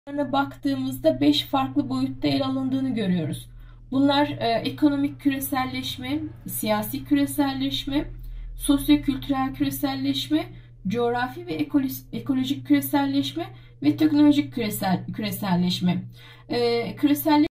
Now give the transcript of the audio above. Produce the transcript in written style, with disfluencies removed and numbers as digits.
baktığımızda 5 farklı boyutta ele alındığını görüyoruz. Bunlar ekonomik küreselleşme, siyasi küreselleşme, sosyo-kültürel küreselleşme, coğrafi ve ekolojik küreselleşme ve teknolojik küreselleşme. Küresel